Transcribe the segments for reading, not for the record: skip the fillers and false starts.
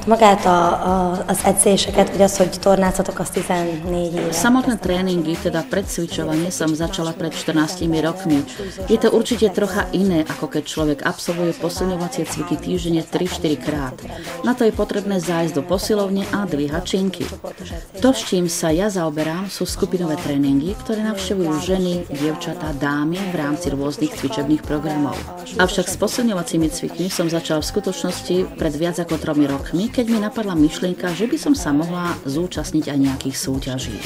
Hát magát az edzéseket, vagy az, hogy tornázatok, az 14 éve. Samotné tréningy, teda predcvičovanie, som začala pred 14 rokmi. Je to určite trocha iné, ako keď človek absolvuje posilňovacie cviky týždenne 3-4 krát. Na to je potrebné zájsť do posilovne a dvíhať činky. To, s čím sa ja zaoberám, sú skupinové tréningy, ktoré navštevujú ženy, dievčatá, dámy v rámci rôznych cvičebných programov. Avšak s posilňovacími cvikmi som začala v skutočnosti pred viac ako 3 rokmi, keď mi napadla myšlienka, že by som sa mohla zúčastniť aj nejakých súťaží.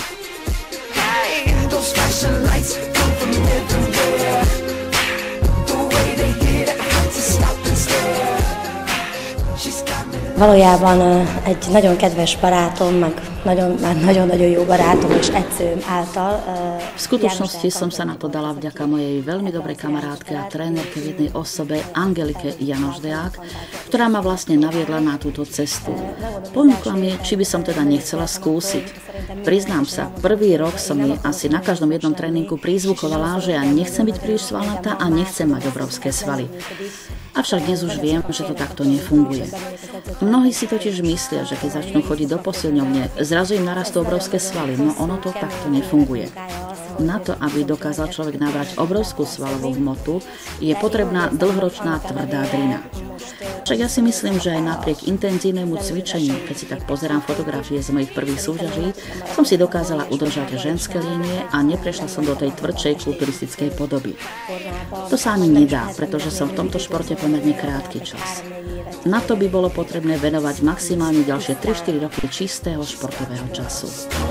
Valójában egy nagyon kedves barátom, meg nagyon-nagyon jó barátom és edzőm által. V skutočnosti som sa na to dala vďaka mojej veľmi dobrej kamarátke a trénerke v jednej osobe Angelike Janoždeák, ktorá ma vlastne naviedla na túto cestu. Ponúkla mi, či by som teda nechcela skúsiť. Priznám sa, prvý rok som mi asi na každom jednom tréningu prizvukovala, že ja nechcem byť príliš svalnatá a nechcem mať obrovské svaly. Avšak dnes už viem, že to takto nefunguje. Mnohí si totiž myslia, že keď začnú chodiť do posilňovne, zrazu im narastú obrovské svaly, no ono to takto nefunguje. Na to, aby dokázal človek nabrať obrovskú svalovú hmotu, je potrebná dlhoročná tvrdá drina. Však ja si myslím, že aj napriek intenzívnemu cvičeniu, keď si tak pozerám fotografie z mojich prvých súťaží, som si dokázala udržať ženské línie a neprešla som do tej tvrdšej kulturistickej podoby. To sa ani nedá, pretože som v tomto športe pomerne krátky čas. Na to by bolo potrebné venovať maximálne ďalšie 3-4 roky čistého športového času.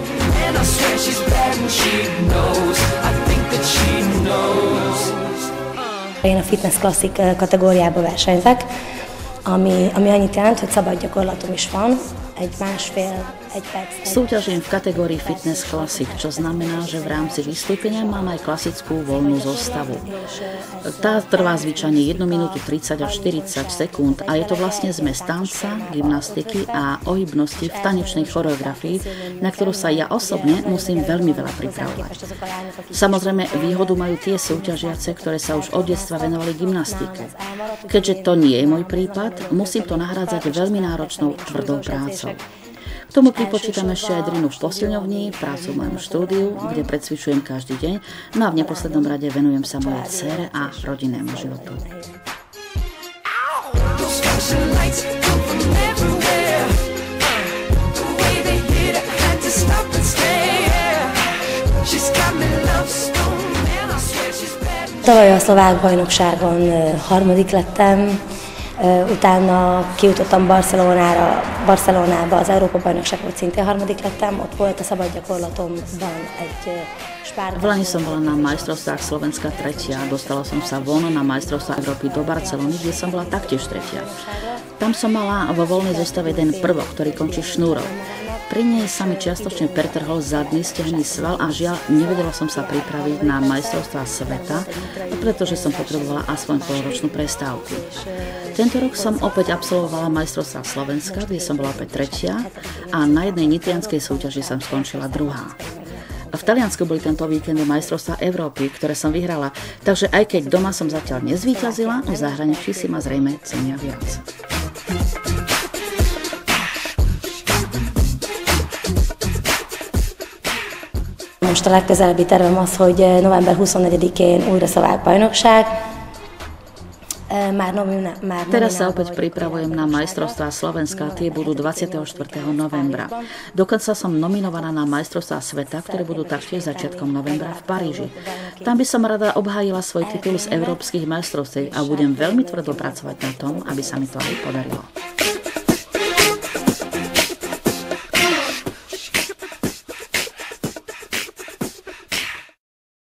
Én a Fitness Classic kategóriába versenyzek, ami annyit jelent, hogy szabad gyakorlatom is van, egy perc. Súťažím v kategórii Fitness Classic, čo znamená, že v rámci vystúpenia mám aj klasickú voľnú zostavu. Tá trvá zvyčajne 1 minútu 30 až 40 sekúnd a je to vlastne zmes tanca, gymnastiky a ohybnosti v tanečnej choreografii, na ktorú sa ja osobne musím veľmi veľa pripravovať. Samozrejme, výhodu majú tie súťažiace, ktoré sa už od detstva venovali gymnastike. Keďže to nie je môj prípad, musím to nahrádzať veľmi náročnou tvrdou prácou. K tomu pripočítam ešte aj drinu v posilňovni, prácu v mojom štúdiu, kde precvičujem každý deň, no a v neposlednom rade venujem sa mojej dcére a rodinnému životu. Tavaly a szlovák bajnokságon 3. lettem, utána kijutottam Barcelonába, az Európa-bajnokságon szintén 3. lettem, ott volt a szabad gyakorlatomban egy V Lani som bola na majstrovstvách Slovenska 3. Dostala som sa von na majstrovstvá Európy do Barcelony, kde som bola taktiež 3. Tam som mala vo voľnej zostave jeden prvok, ktorý končí šnúrou. Pri nej sa mi čiastočne pretrhol zadný stehný sval a žiaľ, nevedela som sa pripraviť na majstrovstvá sveta, pretože som potrebovala aspoň polročnú prestávku. Tento rok som opäť absolvovala majstrovstvá Slovenska, kde som bola opäť 3. a na jednej nitrianskej súťaži som skončila 2. V Taliansku boli tento víkend majstrovstvá Európy, ktoré som vyhrala, takže aj keď doma som zatiaľ nezvíťazila, v zahraničí si ma zrejme cenia viac. Most a legközelebbi tervem az, hogy november 24-én újra szlovák bajnokság. Teraz sa opäť pripravujem na majstrovstvá Slovenska, tie budú 24. novembra. Dokonca som nominovaná na majstrovstvá sveta, ktoré budú taktiež začiatkom novembra v Paríži. Tam by som rada obhájila svoj titul z európskych majstrovstiev a budem veľmi tvrdo pracovať na tom, aby sa mi to aj podarilo.